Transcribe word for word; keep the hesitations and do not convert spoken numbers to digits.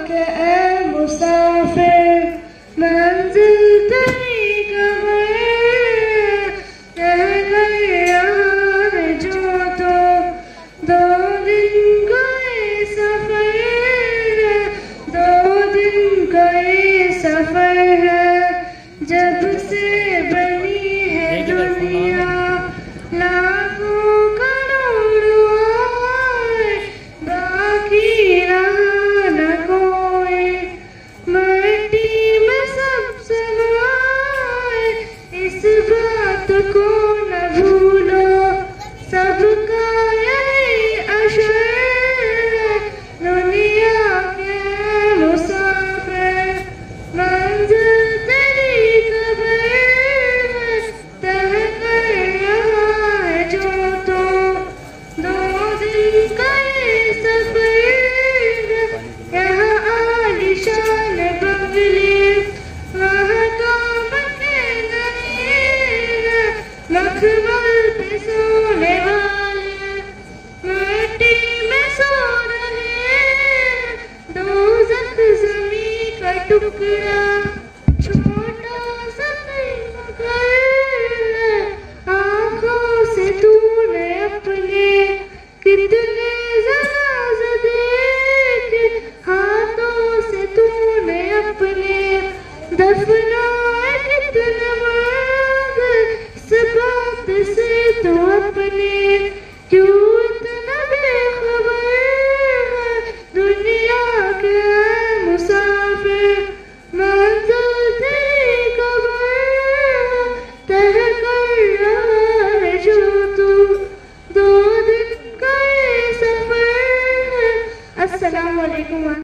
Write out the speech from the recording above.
के ए मुसाफिर मंजिल तेरी कबर रह गए यहाँ है जो तो दो दिन का ये सफर है, दो दिन का ये सफर है। जब से बनी है दुनिया लाखों करोड़ों आए, बाकी रहा न कोई मिट्टी में सब समाए। इस बात को न भूलो सबका यही अशर है, दुनिया के मुसाफिर मंजिल तेरी कबर है, तह कर यहाँ है जो तो दो दिन का ये सफर है। यहाँ आलीशान बंगले वहाँ काम के नहीं है, मखमल पे सोने वाले मिट्टी में सो रहे हैं। दोज़ख ज़मीं का टुकड़ा